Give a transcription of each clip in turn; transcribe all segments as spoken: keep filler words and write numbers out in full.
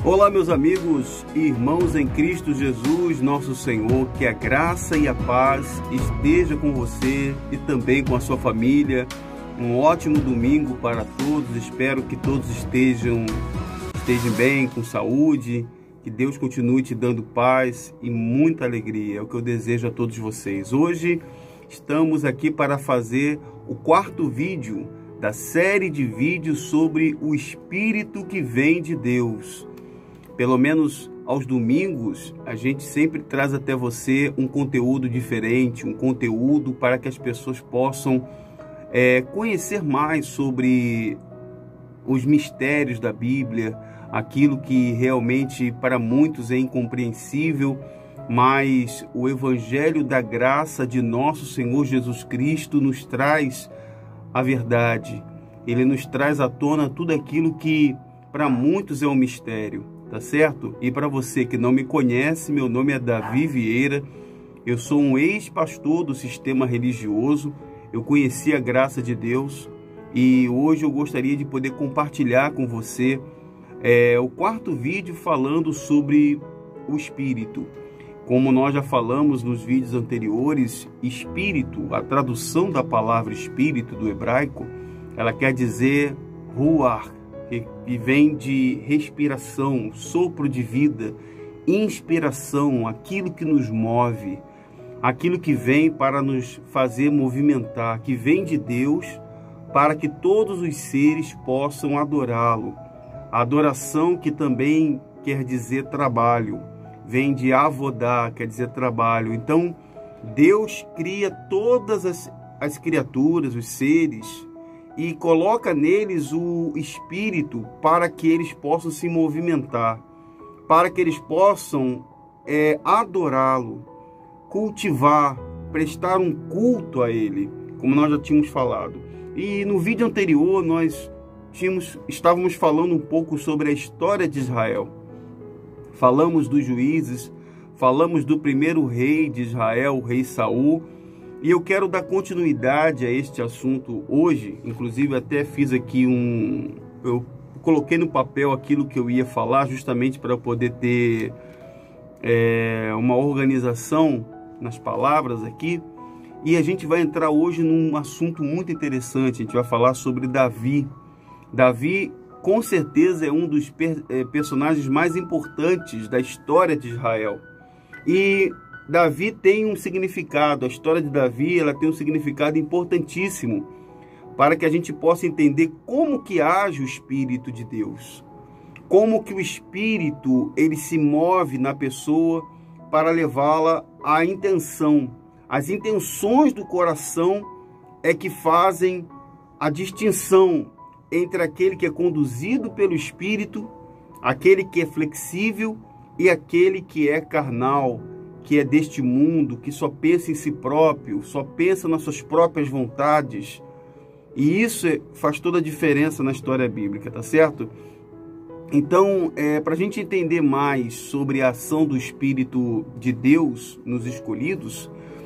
Olá, meus amigos e irmãos em Cristo Jesus, nosso Senhor, que a graça e a paz esteja com você e também com a sua família. Um ótimo domingo para todos, espero que todos estejam, estejam bem, com saúde, que Deus continue te dando paz e muita alegria, é o que eu desejo a todos vocês. Hoje estamos aqui para fazer o quarto vídeo da série de vídeos sobre o Espírito que vem de Deus. Pelo menos aos domingos, a gente sempre traz até você um conteúdo diferente, um conteúdo para que as pessoas possam é, conhecer mais sobre os mistérios da Bíblia, aquilo que realmente para muitos é incompreensível, mas o Evangelho da graça de nosso Senhor Jesus Cristo nos traz a verdade. Ele nos traz à tona tudo aquilo que para muitos é um mistério. Tá certo? E para você que não me conhece, meu nome é Davi Vieira, eu sou um ex-pastor do sistema religioso, eu conheci a graça de Deus e hoje eu gostaria de poder compartilhar com você é, o quarto vídeo falando sobre o Espírito. Como nós já falamos nos vídeos anteriores, Espírito, a tradução da palavra Espírito do hebraico, ela quer dizer ruach, que vem de respiração, sopro de vida, inspiração, aquilo que nos move, aquilo que vem para nos fazer movimentar, que vem de Deus para que todos os seres possam adorá-lo. A adoração que também quer dizer trabalho, vem de avodá, quer dizer trabalho. Então, Deus cria todas as, as criaturas, os seres, e coloca neles o Espírito para que eles possam se movimentar, para que eles possam é, adorá-lo, cultivar, prestar um culto a Ele, como nós já tínhamos falado. E no vídeo anterior nós tínhamos, estávamos falando um pouco sobre a história de Israel. Falamos dos juízes, falamos do primeiro rei de Israel, o rei Saul. E eu quero dar continuidade a este assunto hoje, inclusive até fiz aqui um... Eu coloquei no papel aquilo que eu ia falar, justamente para poder ter é, uma organização nas palavras aqui. E a gente vai entrar hoje num assunto muito interessante, a gente vai falar sobre Davi. Davi, com certeza, é um dos per é, personagens mais importantes da história de Israel. E Davi tem um significado, a história de Davi ela tem um significado importantíssimo para que a gente possa entender como que age o Espírito de Deus, como que o Espírito ele se move na pessoa para levá-la à intenção. As intenções do coração é que fazem a distinção entre aquele que é conduzido pelo Espírito, aquele que é flexível e aquele que é carnal, que é deste mundo, que só pensa em si próprio, só pensa nas suas próprias vontades. E isso faz toda a diferença na história bíblica, tá certo? Então, é, para a gente entender mais sobre a ação do Espírito de Deus nos escolhidos,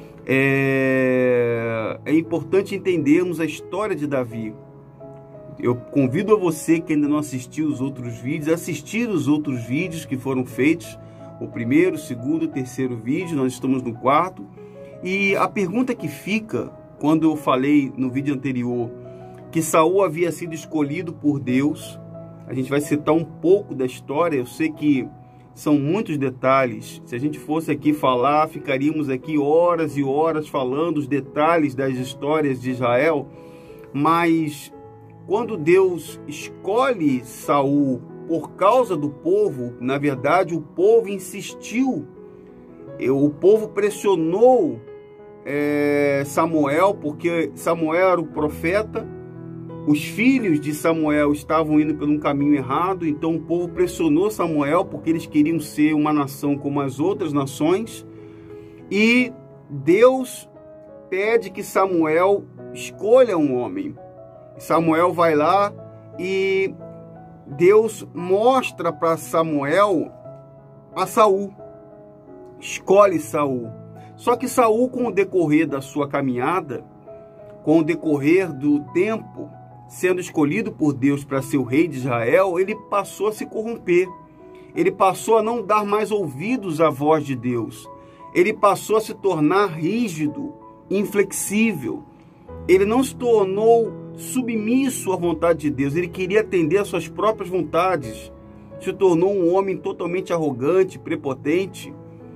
é, é importante entendermos a história de Davi. Eu convido a você que ainda não assistiu os outros vídeos, a assistir os outros vídeos que foram feitos, o primeiro, o segundo, o terceiro vídeo, nós estamos no quarto. E a pergunta que fica, quando eu falei no vídeo anterior, que Saul havia sido escolhido por Deus, a gente vai citar um pouco da história, eu sei que são muitos detalhes, se a gente fosse aqui falar, ficaríamos aqui horas e horas falando os detalhes das histórias de Israel, mas quando Deus escolhe Saul por causa do povo, na verdade o povo insistiu, o povo pressionou é, Samuel, porque Samuel era o profeta, os filhos de Samuel estavam indo por um caminho errado, então o povo pressionou Samuel, porque eles queriam ser uma nação como as outras nações, e Deus pede que Samuel escolha um homem. Samuel vai lá e Deus mostra para Samuel a Saul, escolhe Saul. Só que Saul, com o decorrer da sua caminhada, com o decorrer do tempo, sendo escolhido por Deus para ser o rei de Israel, ele passou a se corromper. ele passou a não dar mais ouvidos à voz de Deus. Ele passou a se tornar rígido, inflexível. Ele não se tornou submisso à vontade de Deus. Ele queria atender às suas próprias vontades. Se tornou um homem totalmente arrogante, prepotente.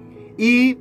E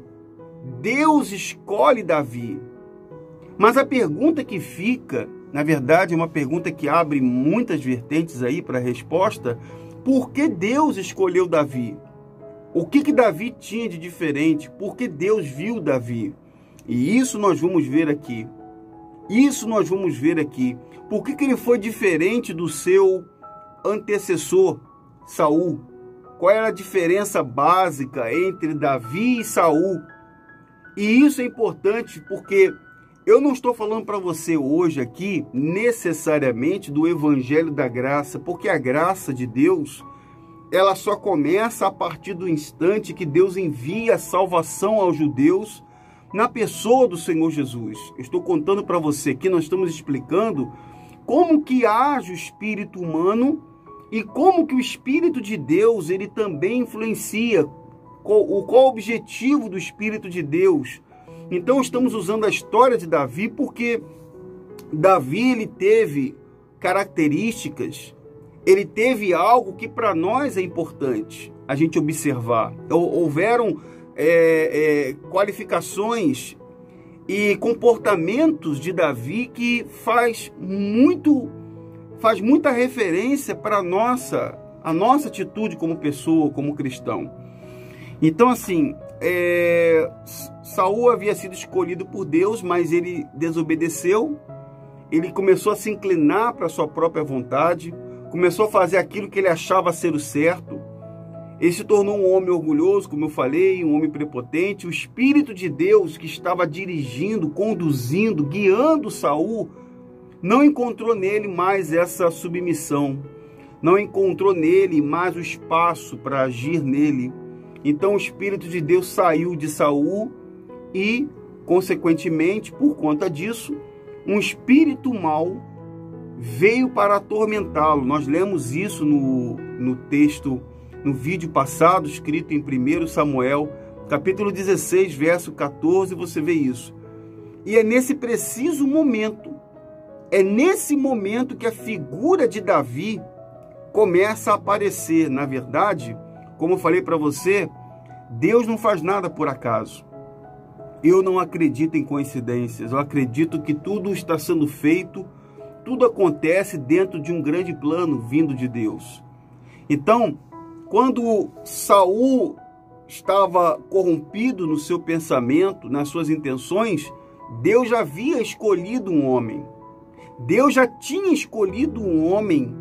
Deus escolhe Davi. Mas a pergunta que fica, na verdade, é uma pergunta que abre muitas vertentes aí para a resposta. Por que Deus escolheu Davi? O que que Davi tinha de diferente? Por que Deus viu Davi? E isso nós vamos ver aqui. Isso nós vamos ver aqui. Por que que ele foi diferente do seu antecessor, Saul? Qual era a diferença básica entre Davi e Saul? E isso é importante porque eu não estou falando para você hoje aqui necessariamente do Evangelho da Graça, porque a graça de Deus, ela só começa a partir do instante que Deus envia a salvação aos judeus na pessoa do Senhor Jesus. Eu estou contando para você que nós estamos explicando como que age o espírito humano e como que o Espírito de Deus ele também influencia. Qual, qual o objetivo do Espírito de Deus? Então estamos usando a história de Davi porque Davi ele teve características, ele teve algo que para nós é importante a gente observar. Houveram é, é, qualificações e comportamentos de Davi que faz muito, faz muita referência para a nossa, a nossa atitude como pessoa, como cristão. Então assim, é, Saul havia sido escolhido por Deus, mas ele desobedeceu, ele começou a se inclinar para a sua própria vontade, começou a fazer aquilo que ele achava ser o certo. Ele se tornou um homem orgulhoso, como eu falei, um homem prepotente. O Espírito de Deus que estava dirigindo, conduzindo, guiando Saul, não encontrou nele mais essa submissão, não encontrou nele mais o espaço para agir nele. Então o Espírito de Deus saiu de Saul e, consequentemente, por conta disso, um espírito mau veio para atormentá-lo. Nós lemos isso no, no texto, no vídeo passado, escrito em primeiro Samuel, capítulo dezesseis, verso quatorze, você vê isso. E é nesse preciso momento, é nesse momento que a figura de Davi começa a aparecer. Na verdade, como eu falei para você, Deus não faz nada por acaso. Eu não acredito em coincidências. Eu acredito que tudo está sendo feito, tudo acontece dentro de um grande plano vindo de Deus. Então, quando Saul estava corrompido no seu pensamento, nas suas intenções, Deus já havia escolhido um homem. Deus já tinha escolhido um homem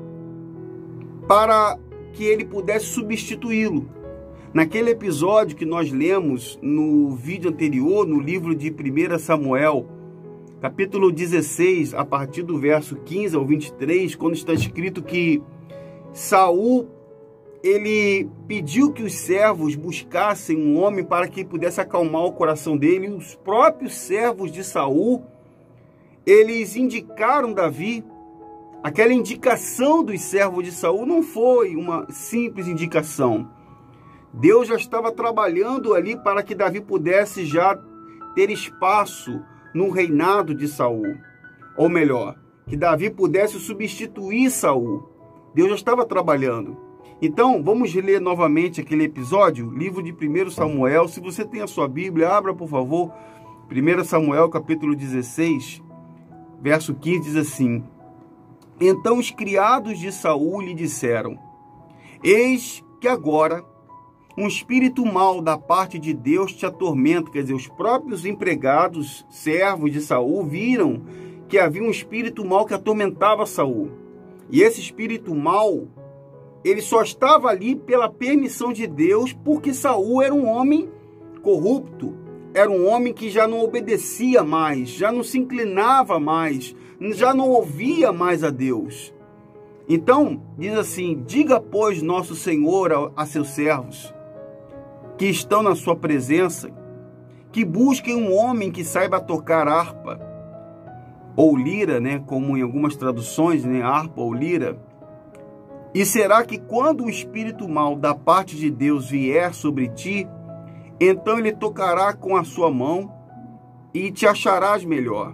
para que ele pudesse substituí-lo. Naquele episódio que nós lemos no vídeo anterior, no livro de primeiro Samuel, capítulo dezesseis, a partir do verso quinze ao vinte e três, quando está escrito que Saul, ele pediu que os servos buscassem um homem para que pudesse acalmar o coração dele, e os próprios servos de Saul, eles indicaram Davi. Aquela indicação dos servos de Saul não foi uma simples indicação. Deus já estava trabalhando ali para que Davi pudesse já ter espaço no reinado de Saul. Ou melhor, que Davi pudesse substituir Saul. Deus já estava trabalhando. Então, vamos ler novamente aquele episódio, livro de primeiro Samuel. Se você tem a sua Bíblia, abra, por favor. primeiro Samuel, capítulo dezesseis, verso quinze, diz assim: Então os criados de Saul lhe disseram: Eis que agora um espírito mau da parte de Deus te atormenta. Quer dizer, os próprios empregados, servos de Saul, viram que havia um espírito mau que atormentava Saul. E esse espírito mau, ele só estava ali pela permissão de Deus, porque Saul era um homem corrupto, era um homem que já não obedecia mais, já não se inclinava mais, já não ouvia mais a Deus. Então, diz assim: diga, pois, nosso Senhor a, a seus servos, que estão na sua presença, que busquem um homem que saiba tocar harpa, ou lira, né, como em algumas traduções, né, harpa ou lira, E será que quando o espírito mau da parte de Deus vier sobre ti, então ele tocará com a sua mão e te acharás melhor.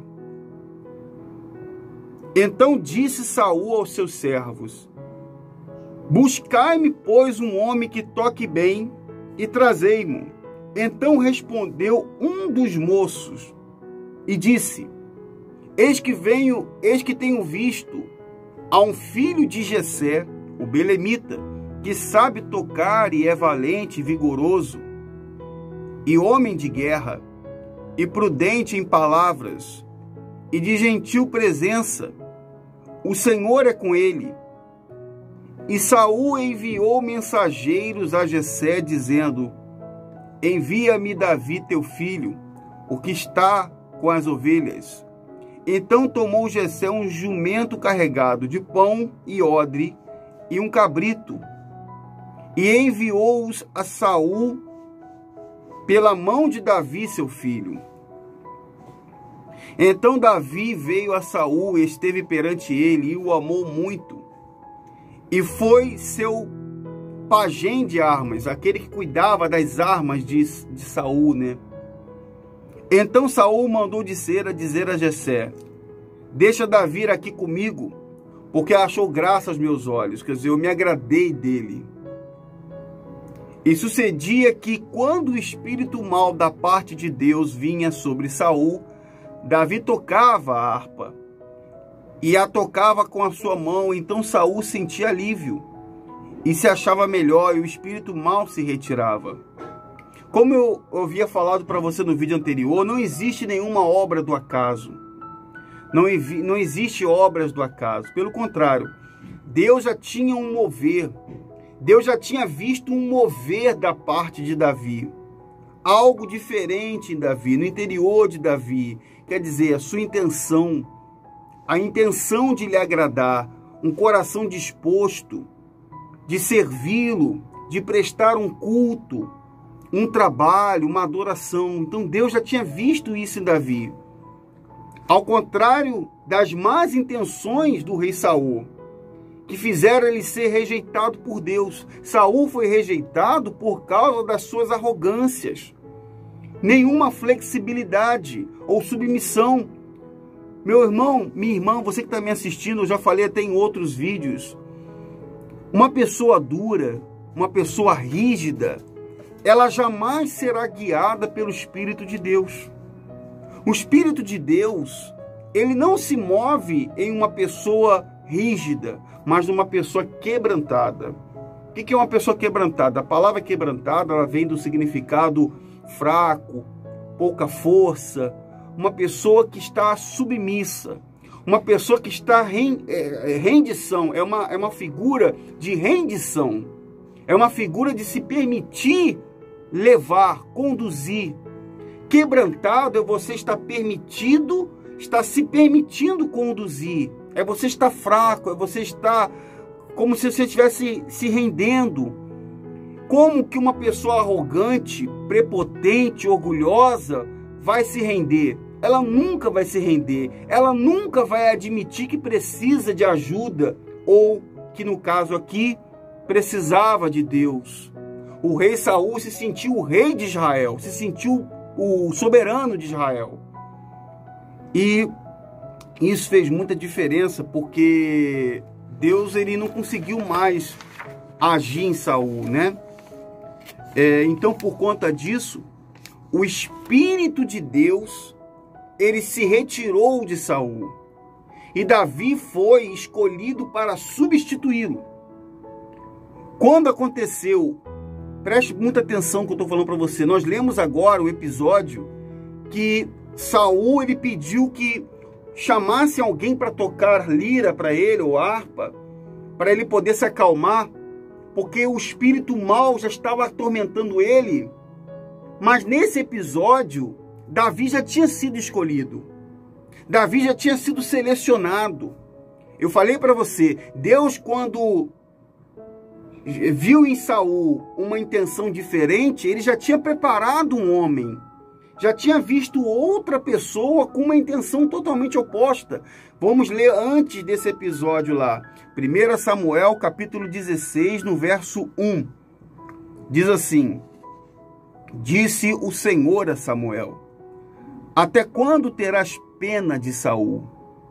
Então disse Saul aos seus servos: buscai-me, pois, um homem que toque bem, e trazei-mo. Então respondeu um dos moços e disse: Eis que venho, eis que tenho visto a um filho de Jessé, o belemita, que sabe tocar e é valente e vigoroso, e homem de guerra, e prudente em palavras, e de gentil presença. O Senhor é com ele. E Saul enviou mensageiros a Jessé, dizendo: envia-me Davi teu filho, o que está com as ovelhas. Então tomou Jessé um jumento carregado de pão e odre e um cabrito, e enviou-os a Saul pela mão de Davi seu filho. Então Davi veio a Saul e esteve perante ele, e o amou muito, e foi seu pajem de armas, aquele que cuidava das armas de, de Saul, né? Então Saul mandou dizer a dizer a Jessé: deixa Davi ir aqui comigo, porque achou graça aos meus olhos. Quer dizer, eu me agradei dele. E sucedia que, quando o espírito mau da parte de Deus vinha sobre Saul, Davi tocava a harpa e a tocava com a sua mão. Então Saul sentia alívio e se achava melhor, e o espírito mau se retirava. Como eu havia falado para você no vídeo anterior, não existe nenhuma obra do acaso. Não, não existe obras do acaso. Pelo contrário, Deus já tinha um mover. Deus já tinha visto um mover da parte de Davi. Algo diferente em Davi, no interior de Davi. Quer dizer, a sua intenção, a intenção de lhe agradar, um coração disposto de servi-lo, de prestar um culto, um trabalho, uma adoração. Então Deus já tinha visto isso em Davi. Ao contrário das más intenções do rei Saul, que fizeram ele ser rejeitado por Deus. Saul foi rejeitado por causa das suas arrogâncias. Nenhuma flexibilidade ou submissão. Meu irmão, minha irmã, você que está me assistindo, eu já falei até em outros vídeos. Uma pessoa dura, uma pessoa rígida, ela jamais será guiada pelo Espírito de Deus. O Espírito de Deus, ele não se move em uma pessoa rígida, mas numa pessoa quebrantada. O que é uma pessoa quebrantada? A palavra quebrantada, ela vem do significado fraco, pouca força, uma pessoa que está submissa, uma pessoa que está em é, rendição, é uma, é uma figura de rendição, é uma figura de se permitir levar, conduzir. Quebrantado é você estar permitido, está se permitindo conduzir, é você estar fraco, é você estar como se você estivesse se rendendo. Como que uma pessoa arrogante, prepotente, orgulhosa vai se render? Ela nunca vai se render, ela nunca vai admitir que precisa de ajuda, ou que no caso aqui, precisava de Deus. O rei Saul se sentiu o rei de Israel, se sentiu o soberano de Israel. E isso fez muita diferença, porque Deus ele não conseguiu mais agir em Saul, né? É, então, por conta disso, o Espírito de Deus, ele se retirou de Saul. E Davi foi escolhido para substituí-lo. Quando aconteceu, preste muita atenção no que eu estou falando para você. Nós lemos agora o episódio que Saul ele pediu que chamasse alguém para tocar lira para ele, ou harpa, para ele poder se acalmar, porque o espírito mau já estava atormentando ele. Mas nesse episódio, Davi já tinha sido escolhido. Davi já tinha sido selecionado. Eu falei para você, Deus, quando viu em Saul uma intenção diferente, ele já tinha preparado um homem. Já tinha visto outra pessoa com uma intenção totalmente oposta. Vamos ler antes desse episódio lá. primeiro Samuel, capítulo dezesseis, no verso um. Diz assim: Disse o Senhor a Samuel: Até quando terás pena de Saul,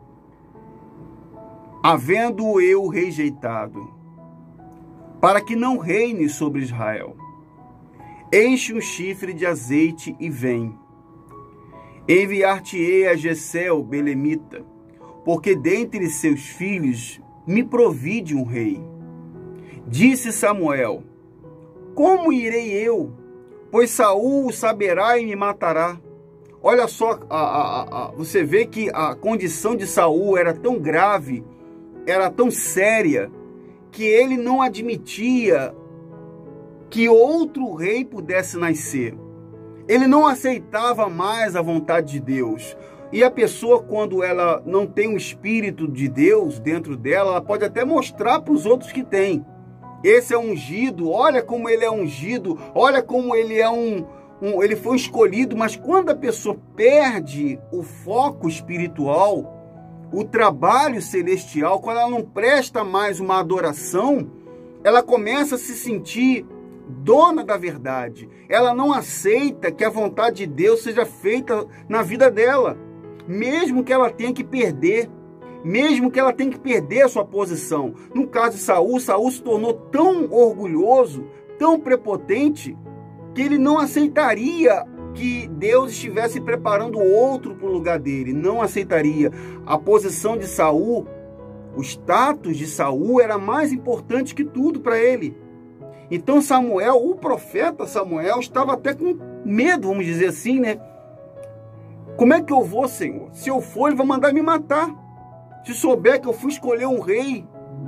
havendo-o eu rejeitado, para que não reine sobre Israel? Enche um chifre de azeite e vem. Enviar-te-ei a Jessé o belemita, porque dentre seus filhos me provide um rei. Disse Samuel: Como irei eu? Pois Saul o saberá e me matará. Olha só, a, a, a, você vê que a condição de Saul era tão grave, era tão séria, que ele não admitia que outro rei pudesse nascer. Ele não aceitava mais a vontade de Deus. E a pessoa, quando ela não tem o Espírito de Deus dentro dela, ela pode até mostrar para os outros que tem. Esse é ungido, olha como ele é ungido, olha como ele é um, um... ele foi escolhido, mas quando a pessoa perde o foco espiritual, o trabalho celestial, quando ela não presta mais uma adoração, ela começa a se sentir dona da verdade. Ela não aceita que a vontade de Deus seja feita na vida dela, mesmo que ela tenha que perder, mesmo que ela tenha que perder a sua posição. No caso de Saul, Saul se tornou tão orgulhoso, tão prepotente, que ele não aceitaria que Deus estivesse preparando outro para o lugar dele. Não aceitaria. A posição de Saul, o status de Saul era mais importante que tudo para ele. Então Samuel, o profeta Samuel, estava até com medo, vamos dizer assim, né? Como é que eu vou, Senhor? Se eu for, ele vai mandar me matar. Se souber que eu fui escolher um rei.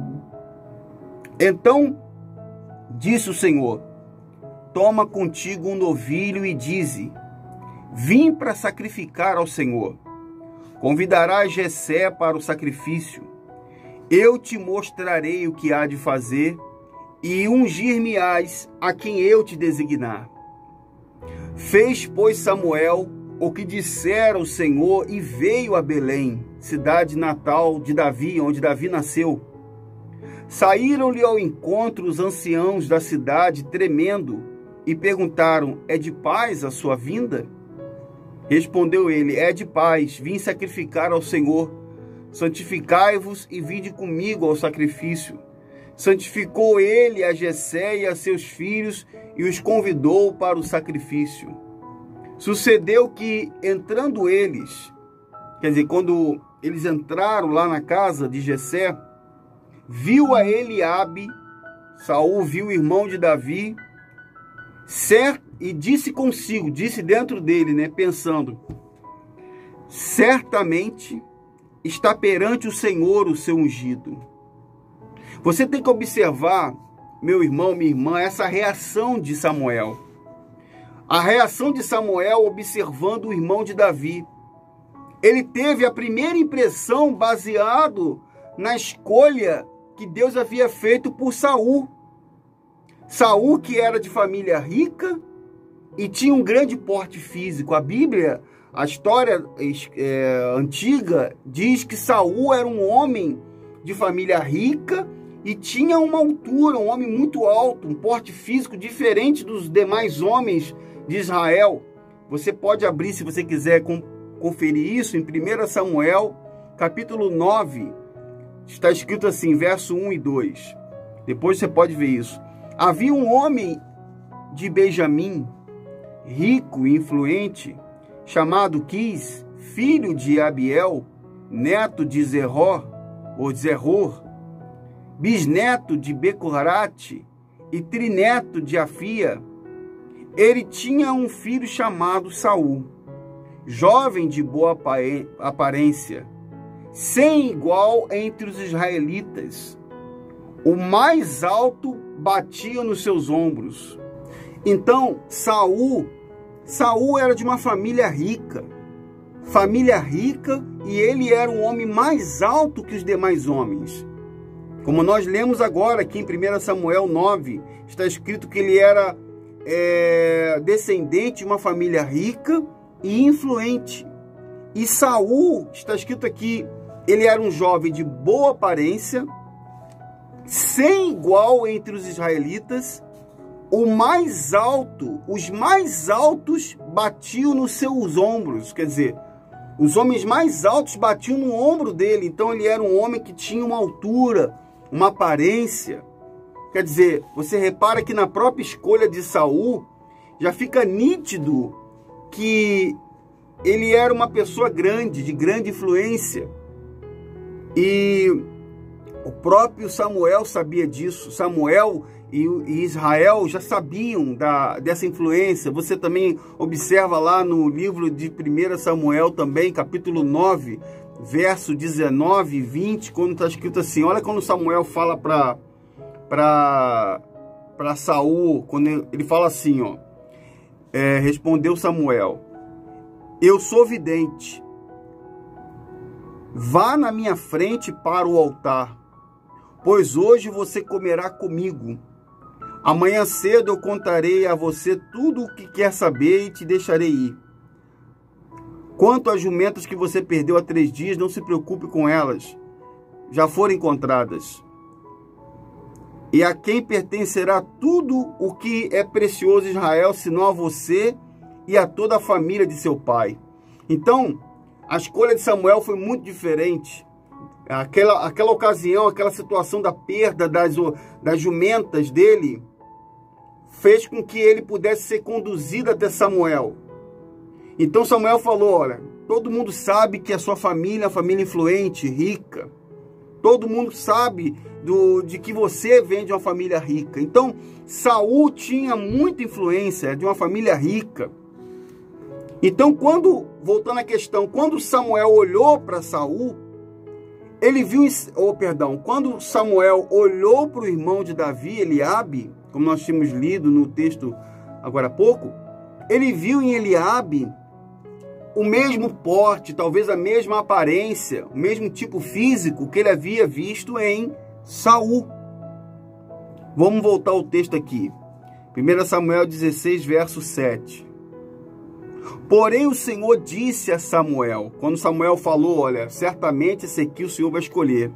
Então, disse o Senhor: Toma contigo um novilho e dize: Vim para sacrificar ao Senhor. Convidarás Jessé para o sacrifício. Eu te mostrarei o que há de fazer, e ungir-me-ás a quem eu te designar. Fez, pois, Samuel o que dissera o Senhor e veio a Belém, cidade natal de Davi, onde Davi nasceu. Saíram-lhe ao encontro os anciãos da cidade, tremendo, e perguntaram: É de paz a sua vinda? Respondeu ele: É de paz, vim sacrificar ao Senhor. Santificai-vos e vinde comigo ao sacrifício. Santificou ele a Jessé e a seus filhos e os convidou para o sacrifício. Sucedeu que, entrando eles, quer dizer, quando eles entraram lá na casa de Jessé, viu a Eliabe, Saul viu o irmão de Davi, certo, e disse consigo, disse dentro dele, né, pensando: certamente está perante o Senhor o seu ungido. Você tem que observar, meu irmão, minha irmã, essa reação de Samuel. A reação de Samuel observando o irmão de Davi. Ele teve a primeira impressão baseado na escolha que Deus havia feito por Saul. Saul, que era de família rica e tinha um grande porte físico. A Bíblia, a história é, antiga, diz que Saul era um homem de família rica e tinha uma altura, um homem muito alto, um porte físico diferente dos demais homens de Israel. Você pode abrir, se você quiser conferir isso, em primeiro Samuel, capítulo nove, está escrito assim, verso um e dois. Depois você pode ver isso. Havia um homem de Benjamim, rico e influente, chamado Quis, filho de Abiel, neto de Zeror, ou Zeror, bisneto de Becorate e trineto de Afia. Ele tinha um filho chamado Saul, jovem de boa aparência, sem igual entre os israelitas. O mais alto batia nos seus ombros. Então, Saul, Saul era de uma família rica, família rica, e ele era um homem mais alto que os demais homens. Como nós lemos agora aqui em primeiro Samuel nove, está escrito que ele era é, descendente de uma família rica e influente. E Saul, está escrito aqui, ele era um jovem de boa aparência, sem igual entre os israelitas, o mais alto, os mais altos batiam nos seus ombros, quer dizer, os homens mais altos batiam no ombro dele, então ele era um homem que tinha uma altura, uma aparência. Quer dizer, você repara que na própria escolha de Saul, já fica nítido que ele era uma pessoa grande, de grande influência. E o próprio Samuel sabia disso. Samuel e Israel já sabiam da, dessa influência. Você também observa lá no livro de primeira Samuel também, capítulo nove, verso dezenove e vinte, quando está escrito assim, olha quando Samuel fala para para Saul, quando ele fala assim, ó, é, respondeu Samuel, eu sou vidente, vá na minha frente para o altar, pois hoje você comerá comigo. Amanhã cedo eu contarei a você tudo o que quer saber e te deixarei ir. Quanto às jumentas que você perdeu há três dias, não se preocupe com elas, já foram encontradas. E a quem pertencerá tudo o que é precioso em Israel, senão a você e a toda a família de seu pai. Então, a escolha de Samuel foi muito diferente. Aquela, aquela ocasião, aquela situação da perda das, das jumentas dele, fez com que ele pudesse ser conduzido até Samuel. Então Samuel falou, olha, todo mundo sabe que a sua família é uma família influente, rica. Todo mundo sabe do, de que você vem de uma família rica. Então, Saul tinha muita influência, de uma família rica. Então, quando, voltando à questão, quando Samuel olhou para Saul, ele viu, oh, perdão, quando Samuel olhou para o irmão de Davi, Eliabe, como nós tínhamos lido no texto agora há pouco, ele viu em Eliabe o mesmo porte, talvez a mesma aparência, o mesmo tipo físico que ele havia visto em Saul. Vamos voltar ao texto aqui. primeira Samuel dezesseis, verso sete. Porém o Senhor disse a Samuel, quando Samuel falou, olha, certamente esse aqui o Senhor vai escolher.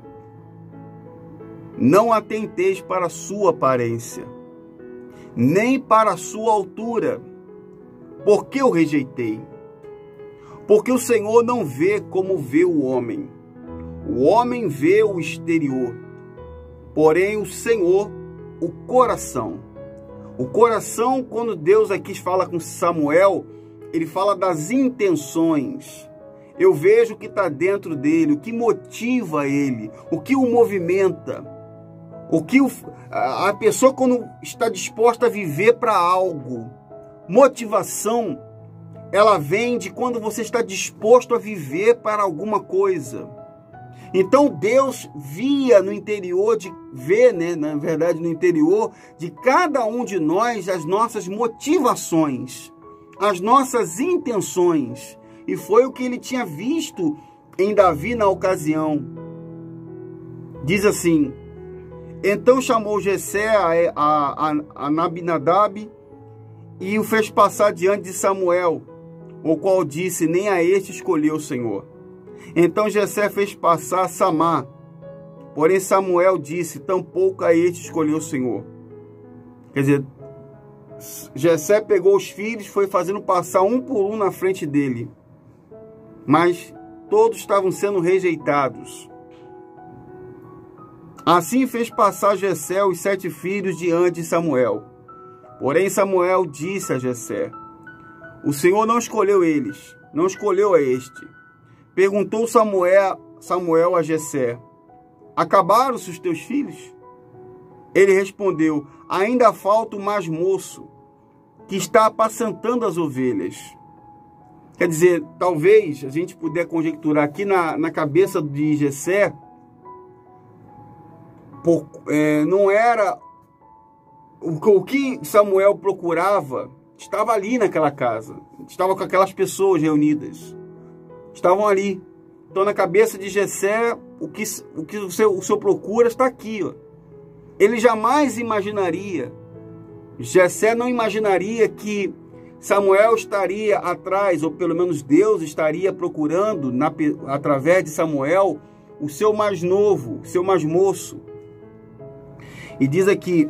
Não atenteis para a sua aparência, nem para a sua altura, porque eu rejeitei. Porque o Senhor não vê como vê o homem. O homem vê o exterior, porém o Senhor, o coração. O coração, quando Deus aqui fala com Samuel, ele fala das intenções. Eu vejo o que está dentro dele, o que motiva ele, o que o movimenta. O que o, a pessoa quando está disposta a viver para algo. Motivação, ela vem de quando você está disposto a viver para alguma coisa. Então Deus via no interior, de vê, né, na verdade no interior de cada um de nós as nossas motivações, as nossas intenções. E foi o que ele tinha visto em Davi na ocasião. Diz assim, então chamou Jessé a, a, a, a Abinadab e o fez passar diante de Samuel, o qual disse, nem a este escolheu o Senhor. Então Jessé fez passar Samá, porém Samuel disse, tampouco a este escolheu o Senhor. Quer dizer, Jessé pegou os filhos, foi fazendo passar um por um na frente dele, mas todos estavam sendo rejeitados. Assim fez passar Jessé os sete filhos diante de Samuel. Porém Samuel disse a Jessé, o Senhor não escolheu eles, não escolheu a este. Perguntou Samuel, Samuel a Jessé, acabaram-se os teus filhos? Ele respondeu, ainda falta o mais moço, que está apacentando as ovelhas. Quer dizer, talvez a gente puder conjecturar aqui na, na cabeça de Jessé, por, é, não era o, o que Samuel procurava, estava ali naquela casa, estava com aquelas pessoas reunidas, estavam ali. Então na cabeça de Jessé, o que o, que o, seu, o seu procura está aqui, ó. Ele jamais imaginaria, Jessé não imaginaria que Samuel estaria atrás, ou pelo menos Deus estaria procurando, na, através de Samuel, o seu mais novo, o seu mais moço. E diz aqui,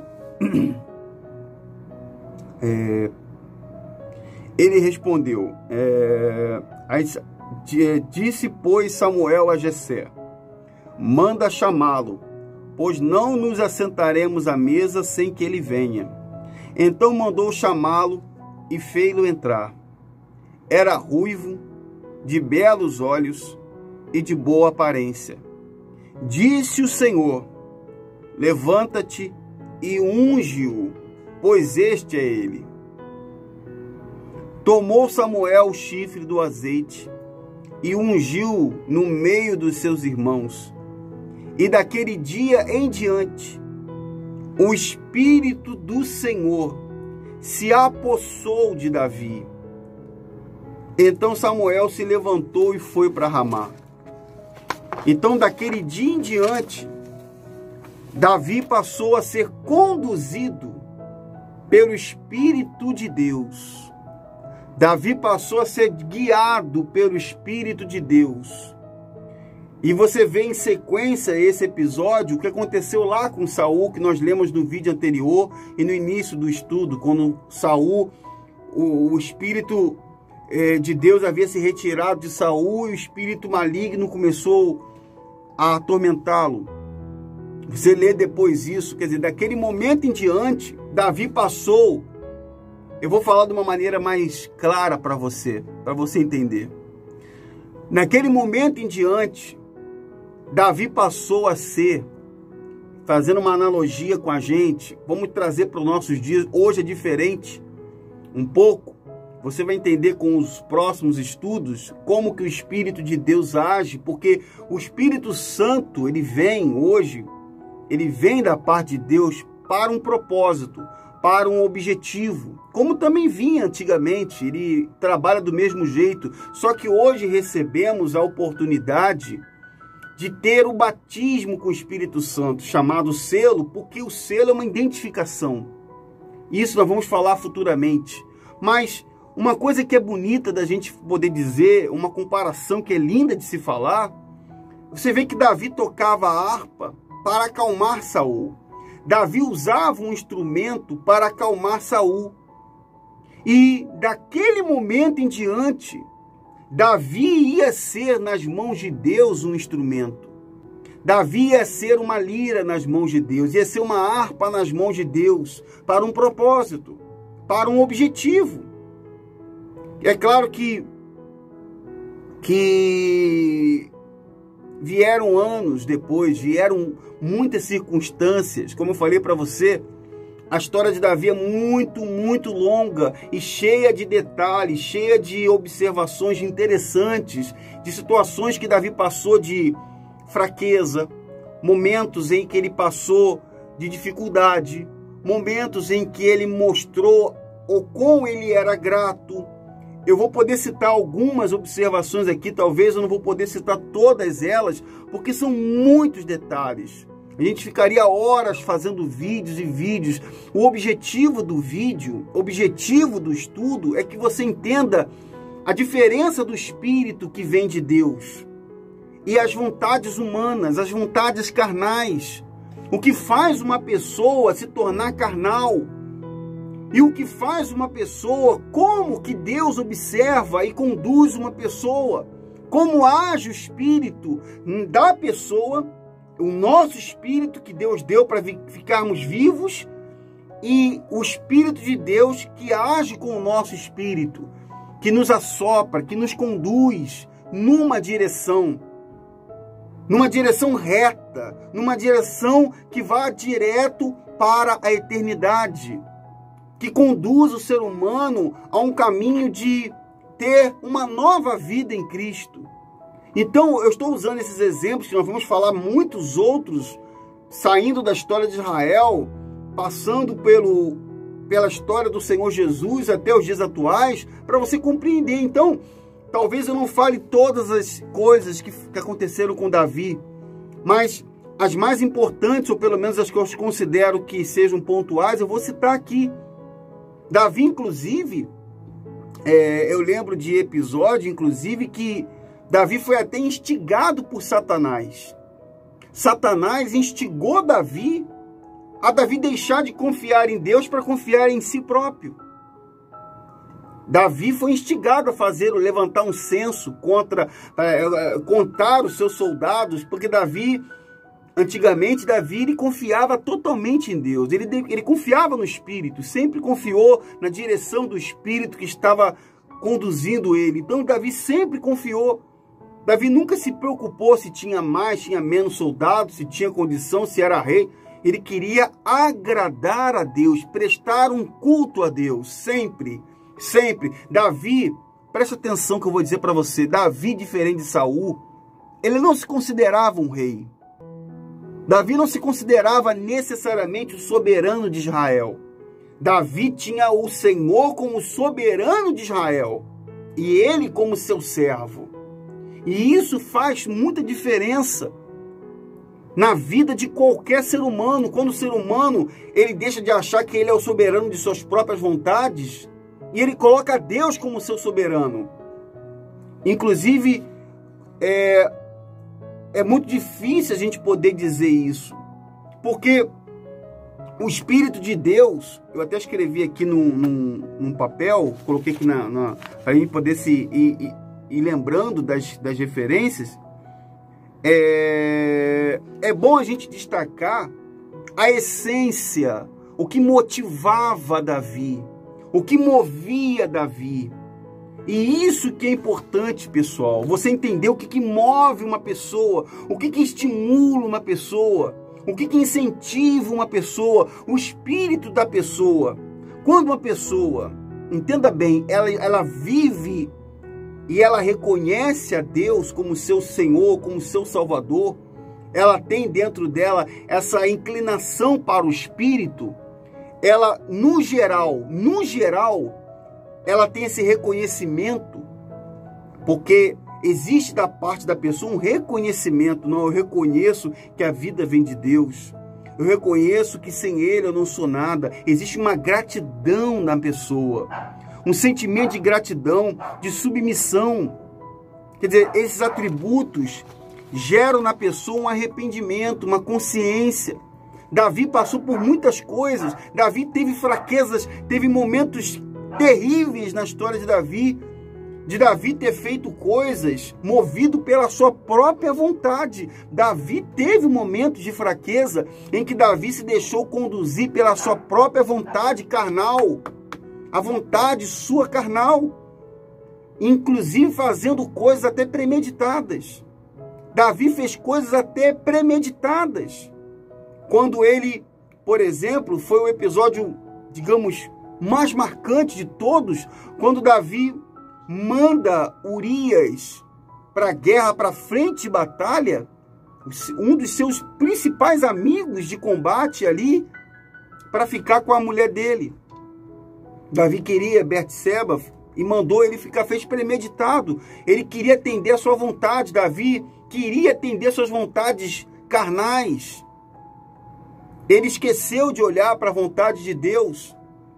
é, ele respondeu, é, disse, pois, Samuel a Jessé, manda chamá-lo, pois não nos assentaremos à mesa sem que ele venha. Então mandou chamá-lo e fez-lo entrar. Era ruivo, de belos olhos e de boa aparência. Disse o Senhor, levanta-te e unge-o, pois este é ele. Tomou Samuel o chifre do azeite e ungiu no meio dos seus irmãos. E daquele dia em diante, o Espírito do Senhor se apossou de Davi. Então Samuel se levantou e foi para Ramá. Então, daquele dia em diante, Davi passou a ser conduzido pelo Espírito de Deus. Davi passou a ser guiado pelo Espírito de Deus. E você vê em sequência esse episódio, o que aconteceu lá com Saul, que nós lemos no vídeo anterior e no início do estudo, quando Saul, o, o Espírito eh, de Deus havia se retirado de Saul e o Espírito maligno começou a atormentá-lo. Você lê depois isso, quer dizer, daquele momento em diante, Davi passou, eu vou falar de uma maneira mais clara para você, para você entender. Naquele momento em diante, Davi passou a ser, fazendo uma analogia com a gente, vamos trazer para os nossos dias, hoje é diferente, um pouco, você vai entender com os próximos estudos como que o Espírito de Deus age, porque o Espírito Santo, ele vem hoje, ele vem da parte de Deus para um propósito, para um objetivo, como também vinha antigamente, ele trabalha do mesmo jeito, só que hoje recebemos a oportunidade de ter o batismo com o Espírito Santo, chamado selo, porque o selo é uma identificação. Isso nós vamos falar futuramente. Mas uma coisa que é bonita da gente poder dizer, uma comparação que é linda de se falar, você vê que Davi tocava a harpa para acalmar Saul. Davi usava um instrumento para acalmar Saul. E daquele momento em diante, Davi ia ser nas mãos de Deus um instrumento. Davi ia ser uma lira nas mãos de Deus, ia ser uma harpa nas mãos de Deus, para um propósito, para um objetivo. É claro que, que vieram anos depois, vieram muitas circunstâncias, como eu falei para você, a história de Davi é muito, muito longa e cheia de detalhes, cheia de observações interessantes, de situações que Davi passou de fraqueza, momentos em que ele passou de dificuldade, momentos em que ele mostrou o quão ele era grato. Eu vou poder citar algumas observações aqui, talvez eu não vou poder citar todas elas, porque são muitos detalhes. A gente ficaria horas fazendo vídeos e vídeos. O objetivo do vídeo, o objetivo do estudo é que você entenda a diferença do espírito que vem de Deus e as vontades humanas, as vontades carnais. O que faz uma pessoa se tornar carnal e o que faz uma pessoa, como que Deus observa e conduz uma pessoa, como age o espírito da pessoa, o nosso espírito que Deus deu para ficarmos vivos e o Espírito de Deus que age com o nosso espírito, que nos assopra, que nos conduz numa direção, numa direção reta, numa direção que vá direto para a eternidade, que conduz o ser humano a um caminho de ter uma nova vida em Cristo. Então, eu estou usando esses exemplos, que nós vamos falar muitos outros, saindo da história de Israel, passando pelo, pela história do Senhor Jesus até os dias atuais, para você compreender. Então, talvez eu não fale todas as coisas que, que aconteceram com Davi, mas as mais importantes, ou pelo menos as que eu considero que sejam pontuais, eu vou citar aqui. Davi, inclusive, é, eu lembro de episódio, inclusive, que Davi foi até instigado por Satanás. Satanás instigou Davi a Davi deixar de confiar em Deus para confiar em si próprio. Davi foi instigado a fazer, levantar um censo contra, é, contar os seus soldados, porque Davi, antigamente, Davi ele confiava totalmente em Deus, ele, ele confiava no Espírito, sempre confiou na direção do Espírito que estava conduzindo ele. Então Davi sempre confiou. Davi nunca se preocupou se tinha mais, tinha menos soldados, se tinha condição, se era rei. Ele queria agradar a Deus, prestar um culto a Deus, sempre. Sempre. Davi, preste atenção que eu vou dizer para você, Davi, diferente de Saul, ele não se considerava um rei. Davi não se considerava necessariamente o soberano de Israel. Davi tinha o Senhor como soberano de Israel e ele como seu servo. E isso faz muita diferença na vida de qualquer ser humano. Quando o ser humano ele deixa de achar que ele é o soberano de suas próprias vontades, e ele coloca Deus como seu soberano. Inclusive, é, é muito difícil a gente poder dizer isso. Porque o Espírito de Deus, eu até escrevi aqui num, num, num papel, coloquei aqui na, na, para a gente poder se ir, ir, ir lembrando das, das referências. É, é bom a gente destacar a essência, o que motivava Davi, o que movia Davi. E isso que é importante, pessoal. Você entender o que, que move uma pessoa, o que, que estimula uma pessoa, o que, que incentiva uma pessoa, o espírito da pessoa. Quando uma pessoa, entenda bem, ela, ela vive e ela reconhece a Deus como seu Senhor, como seu Salvador, ela tem dentro dela essa inclinação para o espírito. Ela, no geral, no geral, ela tem esse reconhecimento, porque existe da parte da pessoa um reconhecimento. Não, eu reconheço que a vida vem de Deus. Eu reconheço que sem Ele eu não sou nada. Existe uma gratidão na pessoa, um sentimento de gratidão, de submissão. Quer dizer, esses atributos geram na pessoa um arrependimento, uma consciência. Davi passou por muitas coisas. Davi teve fraquezas, teve momentos terríveis na história de Davi, de Davi ter feito coisas movido pela sua própria vontade. Davi teve momentos de fraqueza em que Davi se deixou conduzir pela sua própria vontade carnal, a vontade sua carnal, inclusive fazendo coisas até premeditadas. Davi fez coisas até premeditadas. Quando ele, por exemplo, foi o episódio, digamos, mais marcante de todos, quando Davi manda Urias para a guerra, para a frente de batalha, um dos seus principais amigos de combate ali, para ficar com a mulher dele. Davi queria Betseba e mandou ele ficar, fez premeditado. Ele queria atender a sua vontade. Davi queria atender suas vontades carnais. Ele esqueceu de olhar para a vontade de Deus.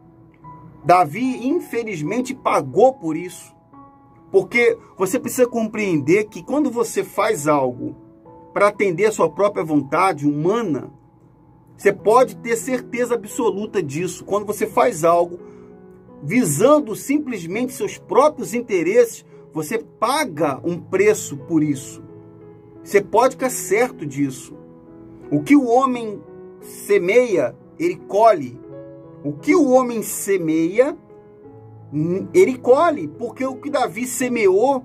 Davi, infelizmente, pagou por isso. Porque você precisa compreender que quando você faz algo para atender a sua própria vontade humana, você pode ter certeza absoluta disso. Quando você faz algo visando simplesmente seus próprios interesses, você paga um preço por isso. Você pode ficar certo disso. O que o homem semeia, ele colhe. O que o homem semeia, ele colhe. Porque o que Davi semeou,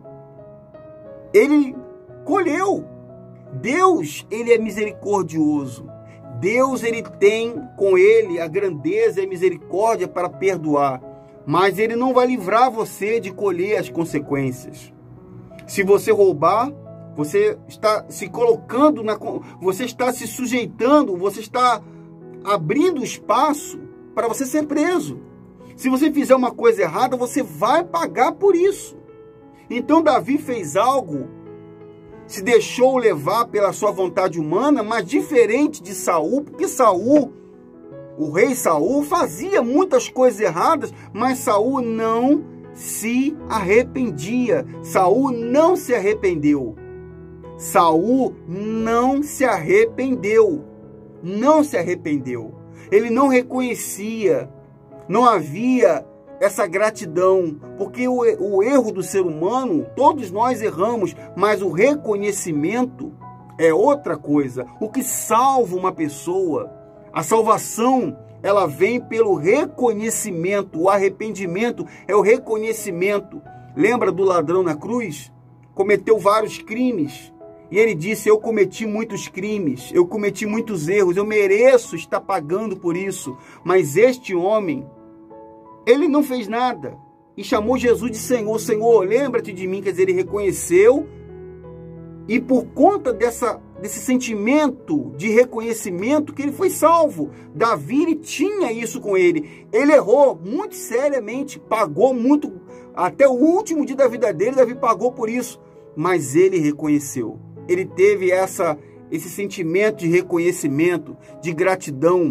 ele colheu. Deus, ele é misericordioso. Deus, ele tem com ele a grandeza e a misericórdia para perdoar. Mas ele não vai livrar você de colher as consequências. Se você roubar, você está se colocando, na, você está se sujeitando, você está abrindo espaço para você ser preso. Se você fizer uma coisa errada, você vai pagar por isso. Então Davi fez algo, se deixou levar pela sua vontade humana, mas diferente de Saul, porque Saul, o rei Saul, fazia muitas coisas erradas, mas Saul não se arrependia. Saul não se arrependeu. Saul não se arrependeu. Não se arrependeu. ele não reconhecia, não havia essa gratidão, porque o, o erro do ser humano, todos nós erramos, mas o reconhecimento é outra coisa. O que salva uma pessoa, a salvação, ela vem pelo reconhecimento. O arrependimento é o reconhecimento. Lembra do ladrão na cruz? Cometeu vários crimes. E ele disse, eu cometi muitos crimes, eu cometi muitos erros, eu mereço estar pagando por isso. Mas este homem, ele não fez nada. E chamou Jesus de Senhor. Senhor, lembra-te de mim. Quer dizer, ele reconheceu. E por conta dessa, desse sentimento de reconhecimento que ele foi salvo. Davi, ele tinha isso com ele. Ele errou muito seriamente, pagou muito, até o último dia da vida dele, Davi pagou por isso. Mas ele reconheceu. Ele teve essa, esse sentimento de reconhecimento, de gratidão.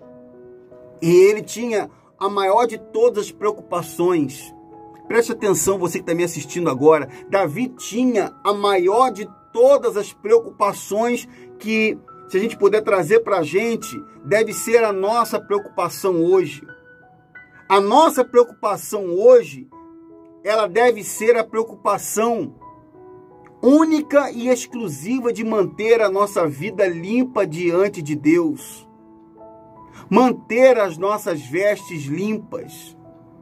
E ele tinha a maior de todas as preocupações. Preste atenção, você que está me assistindo agora. Davi tinha a maior de todas as preocupações que, se a gente puder trazer para a gente, deve ser a nossa preocupação hoje. A nossa preocupação hoje, ela deve ser a preocupação única e exclusiva de manter a nossa vida limpa diante de Deus. Manter as nossas vestes limpas.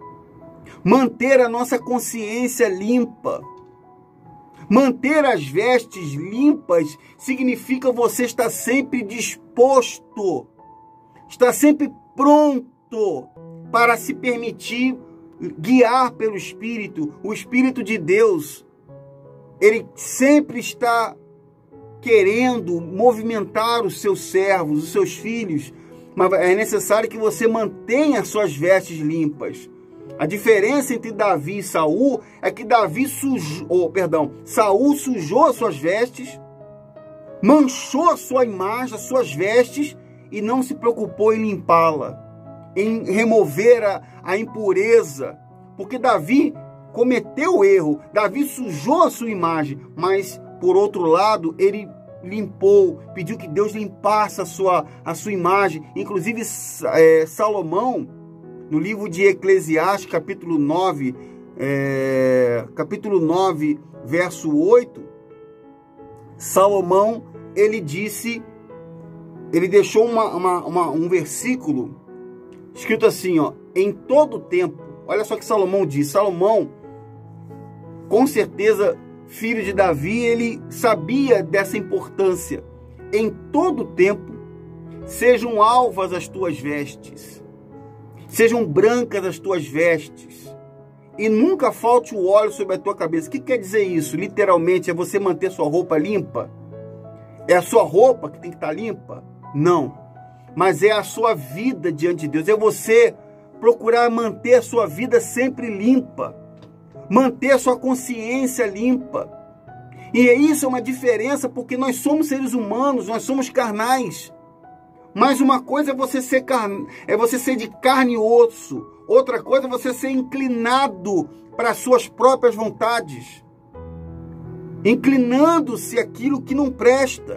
Manter a nossa consciência limpa. Manter as vestes limpas significa você estar sempre disposto, estar sempre pronto para se permitir guiar pelo Espírito. O Espírito de Deus, ele sempre está querendo movimentar os seus servos, os seus filhos, mas é necessário que você mantenha as suas vestes limpas. A diferença entre Davi e Saul é que Davi sujou, oh, perdão, Saul sujou as suas vestes, manchou a sua imagem, as suas vestes, e não se preocupou em limpá-la, em remover a, a impureza, porque Davi cometeu o erro, Davi sujou a sua imagem, mas por outro lado ele limpou, pediu que Deus limpasse a sua, a sua imagem. Inclusive é, Salomão, no livro de Eclesiastes, capítulo nove, é, capítulo nove, verso oito, Salomão, ele disse, ele deixou uma, uma, uma, um versículo escrito assim, ó, em todo tempo. Olha só que Salomão diz. Salomão, com certeza, filho de Davi, ele sabia dessa importância. Em todo tempo, sejam alvas as tuas vestes, sejam brancas as tuas vestes, e nunca falte o óleo sobre a tua cabeça. O que quer dizer isso? Literalmente, é você manter sua roupa limpa? É a sua roupa que tem que estar limpa? Não. Mas é a sua vida diante de Deus. É você procurar manter a sua vida sempre limpa. Manter a sua consciência limpa. E isso é uma diferença, porque nós somos seres humanos, nós somos carnais. Mas uma coisa é você ser, carne, é você ser de carne e osso. Outra coisa é você ser inclinado para as suas próprias vontades. Inclinando-se àquilo que não presta.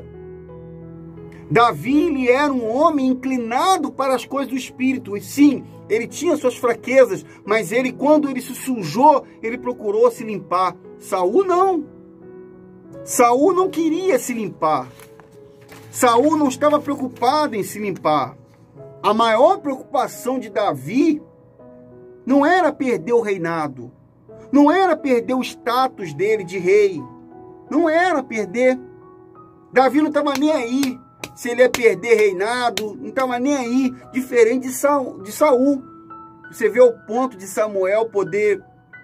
Davi, ele era um homem inclinado para as coisas do Espírito. E sim, ele tinha suas fraquezas, mas ele, quando ele se sujou, ele procurou se limpar. Saul não. Saul não queria se limpar. Saul não estava preocupado em se limpar. A maior preocupação de Davi não era perder o reinado. Não era perder o status dele de rei. Não era perder. Davi não estava nem aí se ele ia perder reinado. Não estava nem aí. Diferente de Saul. De Saul. Você vê o ponto de Samuel poder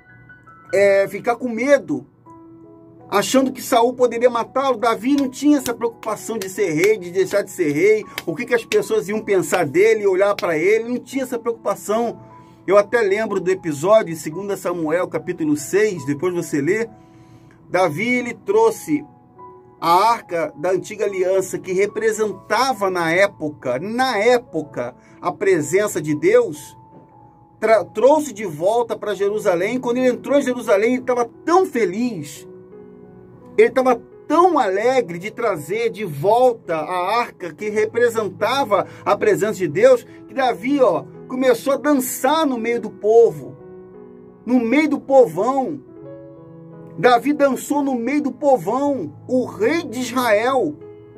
é, ficar com medo, achando que Saul poderia matá-lo. Davi não tinha essa preocupação de ser rei, de deixar de ser rei, o que, que as pessoas iam pensar dele, olhar para ele. Não tinha essa preocupação. Eu até lembro do episódio em dois Samuel, capítulo seis, depois você lê. Davi, ele trouxe a arca da antiga aliança, que representava na época, na época, a presença de Deus, trouxe de volta para Jerusalém. Quando ele entrou em Jerusalém, ele estava tão feliz, ele estava tão alegre de trazer de volta a arca que representava a presença de Deus, que Davi, ó, começou a dançar no meio do povo, no meio do povão. Davi dançou no meio do povão, o rei de Israel.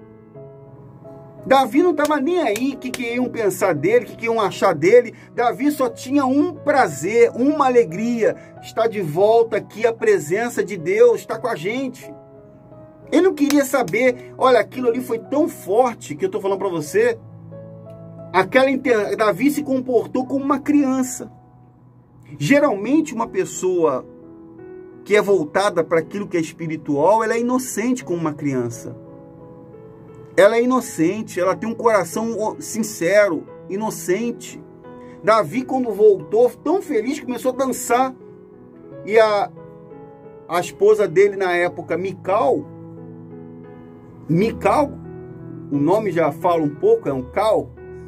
Davi não estava nem aí o que, que iam pensar dele, o que, que iam achar dele. Davi só tinha um prazer, uma alegria. Está de volta aqui a presença de Deus, está com a gente. Ele não queria saber, olha, aquilo ali foi tão forte que eu estou falando para você. Aquela inter... Davi se comportou como uma criança. Geralmente uma pessoa que é voltada para aquilo que é espiritual, ela é inocente como uma criança. Ela é inocente, ela tem um coração sincero, inocente. Davi, quando voltou, tão feliz, começou a dançar. E a, a esposa dele na época, Mical, Mical, o nome já fala um pouco, é um cal.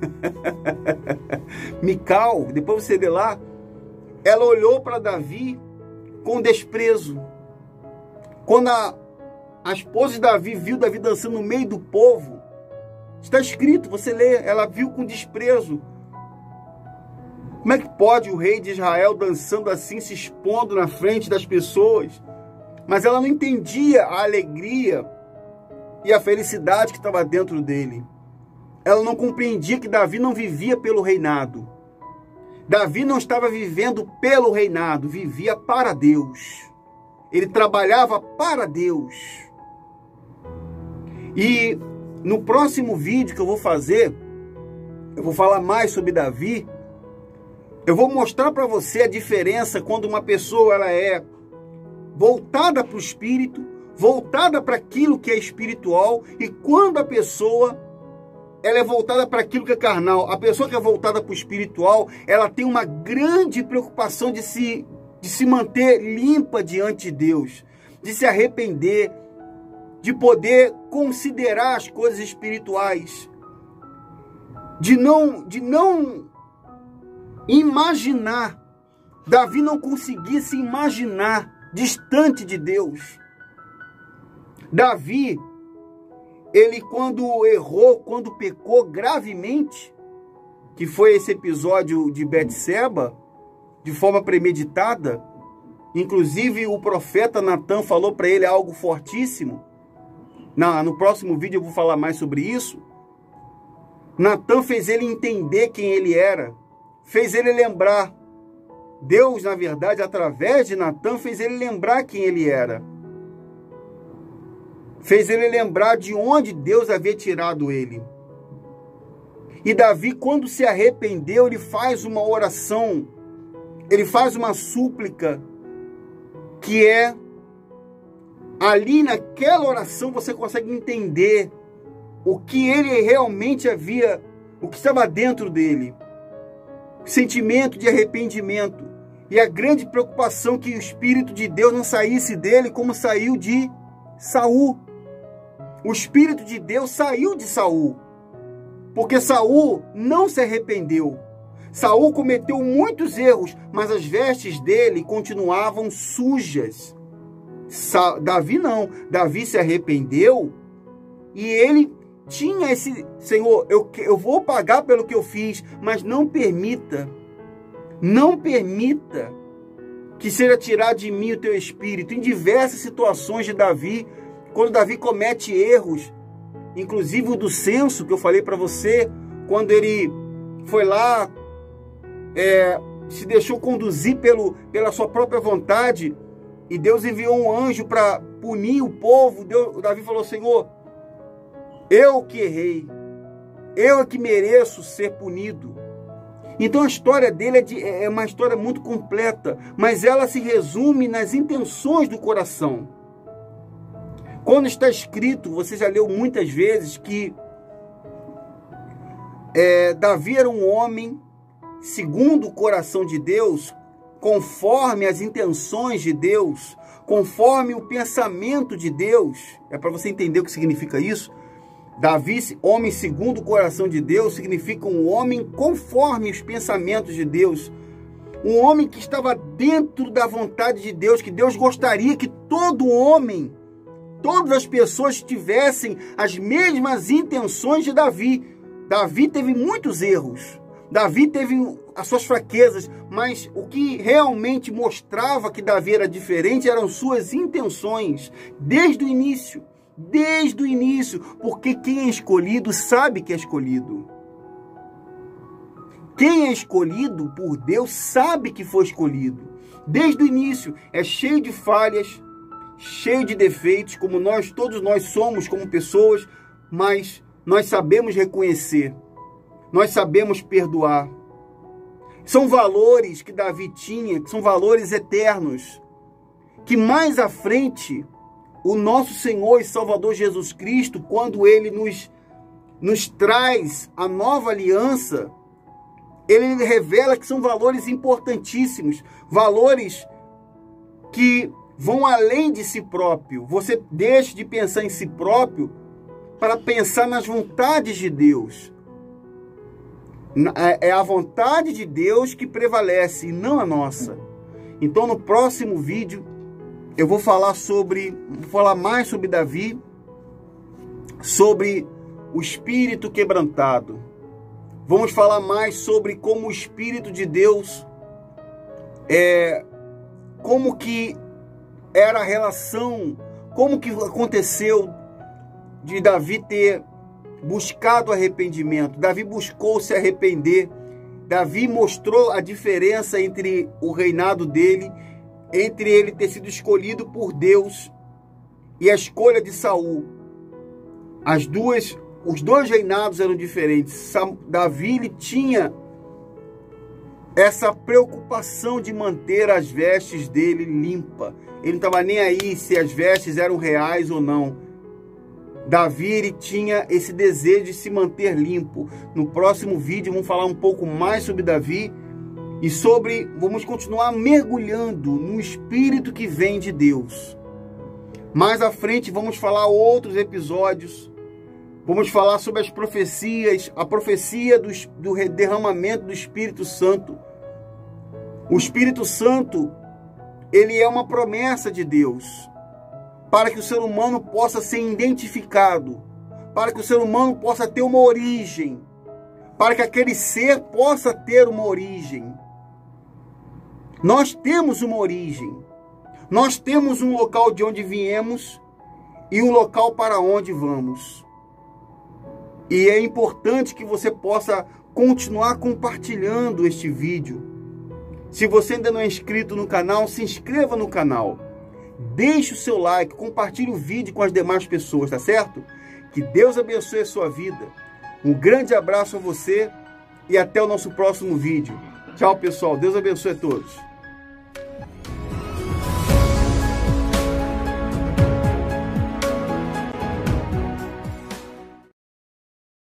Mical, depois você vê lá, ela olhou para Davi com desprezo. Quando a A esposa de Davi viu Davi dançando no meio do povo. Está escrito, você lê, ela viu com desprezo. Como é que pode o rei de Israel dançando assim, se expondo na frente das pessoas? Mas ela não entendia a alegria e a felicidade que estava dentro dele. Ela não compreendia que Davi não vivia pelo reinado. Davi não estava vivendo pelo reinado, vivia para Deus. Ele trabalhava para Deus. E no próximo vídeo que eu vou fazer, eu vou falar mais sobre Davi. Eu vou mostrar para você a diferença quando uma pessoa ela é voltada para o espírito, voltada para aquilo que é espiritual, e quando a pessoa ela é voltada para aquilo que é carnal. A pessoa que é voltada para o espiritual, ela tem uma grande preocupação de se, de se manter limpa diante de Deus, de se arrepender, de poder considerar as coisas espirituais, de não, de não imaginar. Davi não conseguia se imaginar distante de Deus. Davi, ele quando errou, quando pecou gravemente, que foi esse episódio de Betseba, de forma premeditada, inclusive o profeta Natan falou para ele algo fortíssimo. Na, no próximo vídeo eu vou falar mais sobre isso. Natan fez ele entender quem ele era, fez ele lembrar. Deus, na verdade, através de Natan, fez ele lembrar quem ele era. Fez ele lembrar de onde Deus havia tirado ele. E Davi, quando se arrependeu, ele faz uma oração, ele faz uma súplica, que é, ali naquela oração você consegue entender o que ele realmente havia, o que estava dentro dele. Sentimento de arrependimento. E a grande preocupação que o Espírito de Deus não saísse dele como saiu de Saul. O Espírito de Deus saiu de Saul, porque Saul não se arrependeu. Saul cometeu muitos erros, mas as vestes dele continuavam sujas. Sa- Davi não. Davi se arrependeu e ele tinha esse... Senhor, eu, eu vou pagar pelo que eu fiz, mas não permita, não permita que seja tirado de mim o teu Espírito. Em diversas situações de Davi, quando Davi comete erros, inclusive o do censo, que eu falei para você, quando ele foi lá, é, se deixou conduzir pelo, pela sua própria vontade, e Deus enviou um anjo para punir o povo. Deus, Davi falou, Senhor, eu que errei, eu é que mereço ser punido. Então a história dele é, de, é uma história muito completa, mas ela se resume nas intenções do coração. Quando está escrito, você já leu muitas vezes, que é, Davi era um homem segundo o coração de Deus, conforme as intenções de Deus, conforme o pensamento de Deus. É para você entender o que significa isso. Davi, homem segundo o coração de Deus, significa um homem conforme os pensamentos de Deus. Um homem que estava dentro da vontade de Deus, que Deus gostaria que todo homem, todas as pessoas tivessem as mesmas intenções de Davi. Davi teve muitos erros. Davi teve as suas fraquezas, mas o que realmente mostrava que Davi era diferente eram suas intenções, desde o início, desde o início, porque quem é escolhido sabe que é escolhido. Quem é escolhido por Deus sabe que foi escolhido. Desde o início, é cheio de falhas, cheio de defeitos, como nós, todos nós somos como pessoas, mas nós sabemos reconhecer. Nós sabemos perdoar. São valores que Davi tinha, que são valores eternos, que mais à frente, o nosso Senhor e Salvador Jesus Cristo, quando Ele nos, nos traz a nova aliança, Ele revela que são valores importantíssimos, valores que vão além de si próprio. Você deixa de pensar em si próprio para pensar nas vontades de Deus. É a vontade de Deus que prevalece e não a nossa. Então, no próximo vídeo, eu vou falar sobre, vou falar mais sobre Davi, sobre o espírito quebrantado. Vamos falar mais sobre como o Espírito de Deus, é, como que era a relação, como que aconteceu de Davi ter buscado arrependimento. Davi buscou se arrepender. Davi mostrou a diferença entre o reinado dele, entre ele ter sido escolhido por Deus e a escolha de Saul. As duas, os dois reinados eram diferentes. Davi ele tinha essa preocupação de manter as vestes dele limpa. Ele não estava nem aí se as vestes eram reais ou não. Davi ele tinha esse desejo de se manter limpo. No próximo vídeo vamos falar um pouco mais sobre Davi e sobre, vamos continuar mergulhando no Espírito que vem de Deus. Mais à frente vamos falar outros episódios. Vamos falar sobre as profecias, a profecia do, do derramamento do Espírito Santo. O Espírito Santo, ele é uma promessa de Deus, para que o ser humano possa ser identificado, para que o ser humano possa ter uma origem, para que aquele ser possa ter uma origem. Nós temos uma origem, nós temos um local de onde viemos e um local para onde vamos. E é importante que você possa continuar compartilhando este vídeo. Se você ainda não é inscrito no canal, se inscreva no canal. Deixe o seu like, compartilhe o vídeo com as demais pessoas, tá certo? Que Deus abençoe a sua vida. Um grande abraço a você e até o nosso próximo vídeo. Tchau, pessoal. Deus abençoe a todos.